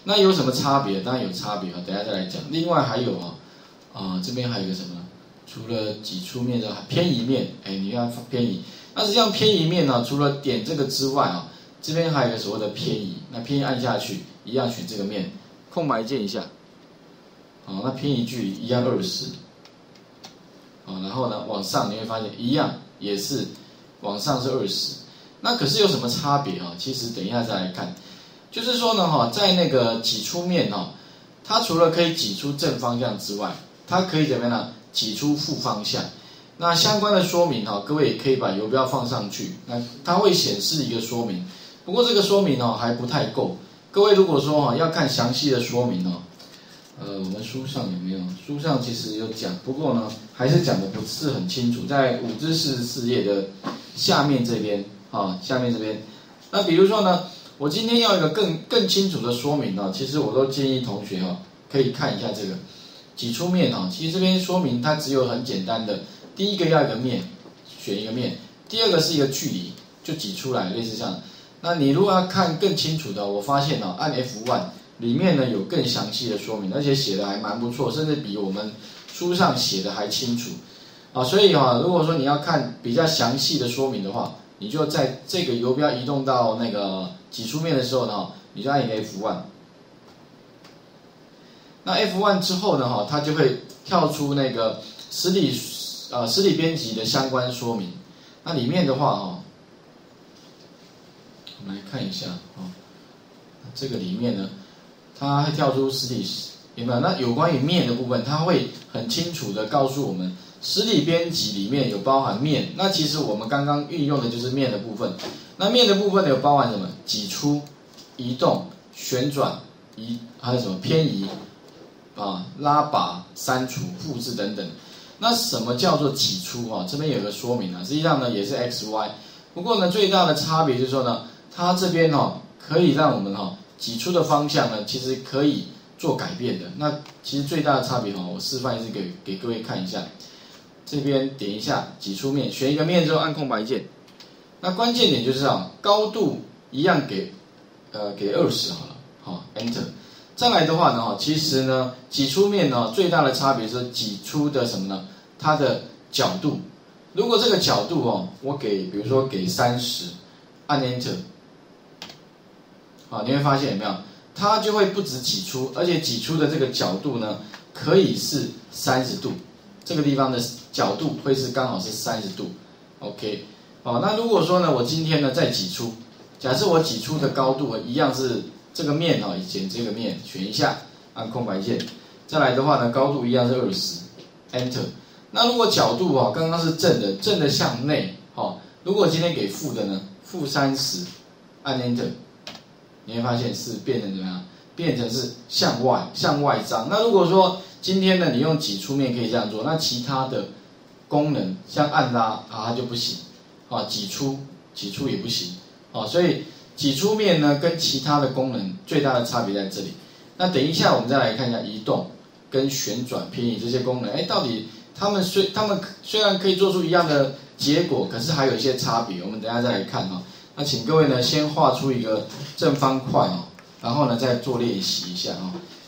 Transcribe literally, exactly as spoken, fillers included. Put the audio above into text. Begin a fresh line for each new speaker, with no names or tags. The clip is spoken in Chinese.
那有什么差别？当然有差别啊，等一下再来讲。另外还有啊，啊、呃、这边还有一个什么？除了挤出面之外，偏移面，哎，你看偏移。那实际上偏移面呢，除了点这个之外啊，这边还有一个所谓的偏移。那偏移按下去，一样选这个面，空白键一下。好，那偏移距离一样二十。好，然后呢往上你会发现一样也是往上是二十。那可是有什么差别啊？其实等一下再来看。就是说呢，哈，在那个挤出面哈，它除了可以挤出正方向之外，它可以怎么样呢？挤出负方向。那相关的说明哈，各位也可以把游标放上去，那它会显示一个说明。不过这个说明哦还不太够。各位如果说哈要看详细的说明哦，呃，我们书上有没有？书上其实有讲，不过呢还是讲的不是很清楚，在五至四十四页的下面这边啊，下面这边。那比如说呢？我今天要一个更更清楚的说明啊，其实我都建议同学啊，可以看一下这个挤出面啊。其实这边说明它只有很简单的，第一个要一个面，选一个面；第二个是一个距离，就挤出来，类似这样。那你如果要看更清楚的，我发现啊，按 F 一 里面呢有更详细的说明，而且写的还蛮不错，甚至比我们书上写的还清楚啊。所以啊，如果说你要看比较详细的说明的话，你就在这个游标移动到那个挤出面的时候呢，你就按一个 F 一。那 F 一 之后呢，哈，它就会跳出那个实体呃实体编辑的相关说明。那里面的话，哈，我们来看一下啊，这个里面呢，它会跳出实体有没有？那有关于面的部分，它会很清楚的告诉我们。实体编辑里面有包含面，那其实我们刚刚运用的就是面的部分。那面的部分有包含什么？挤出、移动、旋转、移，还有什么偏移啊、拉拔、删除、复制等等。那什么叫做挤出啊？这边有个说明啊，实际上呢也是 X Y， 不过呢最大的差别就是说呢，它这边哦可以让我们哈、哦、挤出的方向呢，其实可以做改变的。那其实最大的差别哈、哦，我示范一次给给各位看一下。这边点一下挤出面，选一个面之后按空白键。那关键点就是啊，高度一样给呃给二十好了，好 Enter。再来的话呢，其实呢挤出面呢最大的差别是挤出的什么呢？它的角度。如果这个角度哦，我给比如说给三十，按 Enter， 好，你会发现有没有？它就会不止挤出，而且挤出的这个角度呢可以是三十度。这个地方的角度会是刚好是三十度 ，OK， 好，那如果说呢，我今天呢再挤出，假设我挤出的高度一样是这个面哈，选这个面，选一下，按空白键，再来的话呢，高度一样是二十 ，Enter。那如果角度哈，刚刚是正的，正的向内，好，如果今天给负的呢，负三十，按 Enter， 你会发现是变成怎么样？变成是向外，向外张。那如果说今天呢，你用挤出面可以这样做，那其他的功能像按拉啊，它就不行啊，挤出挤出也不行啊，所以挤出面呢跟其他的功能最大的差别在这里。那等一下我们再来看一下移动跟旋转、偏移这些功能，哎，到底它们虽它们虽然可以做出一样的结果，可是还有一些差别，我们等一下再来看哈。那请各位呢先画出一个正方块哦，然后呢再做练习一下哦。